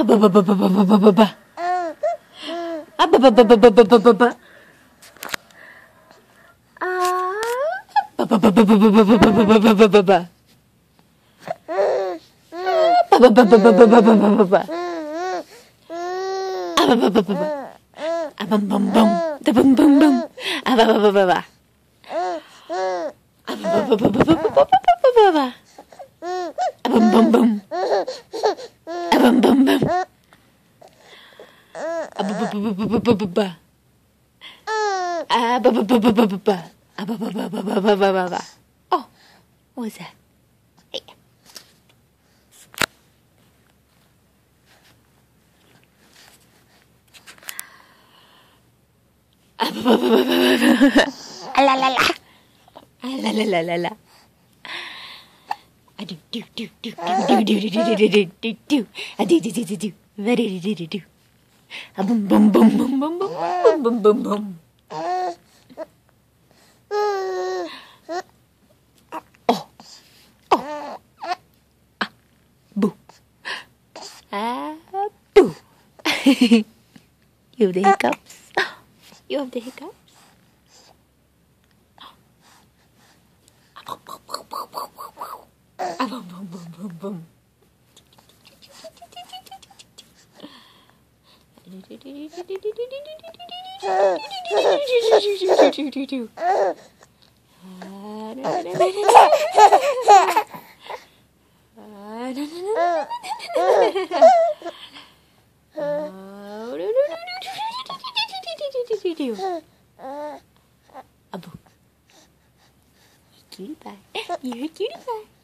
Abba. Abba. Oh, what was that? Hey. La la la. La la la la la. Do do do do do do do do do do do do. I do do do do do. Very do do do. Boom boom boom boom boom boom boom boom boom. Oh oh. Boo. Boo. You have the hiccups. You have the hiccups. Boom, boom, boom, boom, boom. Cutie pie. You're a cutie pie.